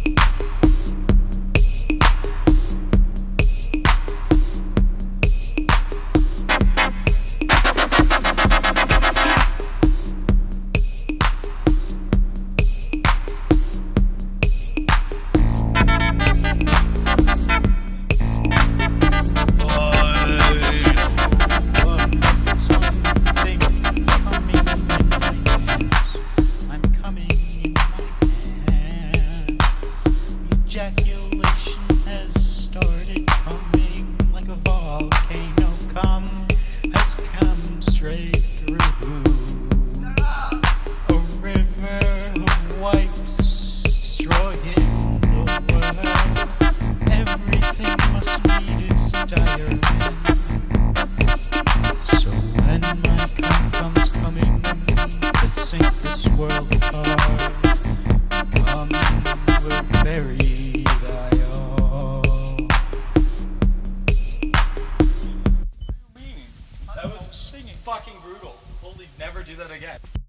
Ejaculation has started coming like a volcano has come straight through a river of white, destroying the world. Everything must meet its dire end. So when my cum comes coming to sink this world apart, come will bury thy all. What do you mean? That was singing. Fucking brutal. Holy, never do that again.